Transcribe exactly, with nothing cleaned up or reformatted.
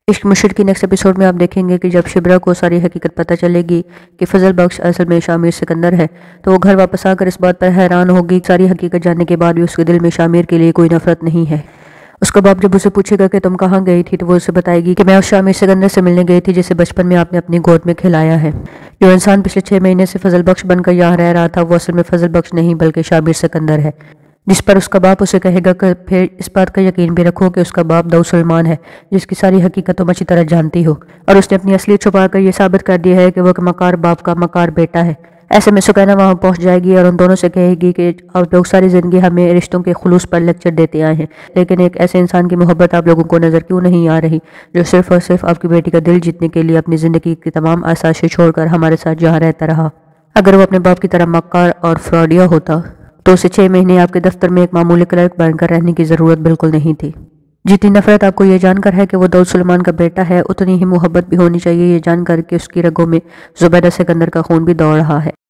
عشق مشرق کی نیکسٹ ایپیسوڈ میں آپ دیکھیں گے کہ جب شبرا کو ساری حقیقت پتہ چلے گی کہ فضل بخش اصل میں شامر سکندر ہے تو وہ گھر واپس آ کر اس بات پر حیران ہوگی کہ ساری حقیقت جاننے کے بعد بھی اس کے دل میں شامر کے لیے کوئی نفرت نہیں ہے۔ اس کا باپ جب اسے پوچھے گا کہ تم کہاں گئی تھی تو وہ اسے بتائے گی کہ میں اس شامر سکندر سے ملنے گئی تھی جسے بچپن میں آپ نے اپنی گود میں کھلایا ہے۔ جو انسان پچھلے چھ مہینے سے فضل بخش بن کر یہاں رہ رہا تھا وہ اصل میں فضل بخش نہیں بلکہ شامر سکندر ہے، جس پر اس کا باپ اسے کہے گا کہ پھر اس بات کا یقین بھی رکھو کہ اس کا باپ داؤد سلیمان ہے جس کی ساری حقیقت تم اچھی طرح جانتی ہو، اور اس نے اپنی اصلیت چھپا کر یہ ثابت کر دیا ہے کہ وہ ایک مکار باپ کا مکار بیٹا ہے۔ ایسے میں سکینہ وہاں پہنچ جائے گی اور ان دونوں سے کہے گی کہ آپ لوگ ساری زندگی ہمیں رشتوں کے خلوص پر لیکچر دیتے آئے ہیں، لیکن ایک ایسے انسان کی محبت آپ لوگوں کو نظر کیوں نہیں آ رہی جو صرف اور صرف آپ کی بیٹی کا دل جیتنے کے لیے اپنی زندگی کی تمام آسائشیں چھوڑ کر ہمارے ساتھ یہاں رہتا رہا۔ اگر وہ اپنے باپ کی طرح مکار اور فراڈیا ہوتا تو اسے چھ مہینے آپ کے دفتر میں ایک معمولی کلرک بن کر رہنے کی ضرورت بالکل نہیں تھی۔ جتنی نفرت آپ کو یہ جان کر ہے کہ وہ داؤد سلیمان کا بیٹا ہے، اتنی ہی محبت بھی ہونی چاہیے یہ جان کر کہ اس کی رگوں میں زبیدہ سکندر کا خون بھی دوڑ رہا ہے۔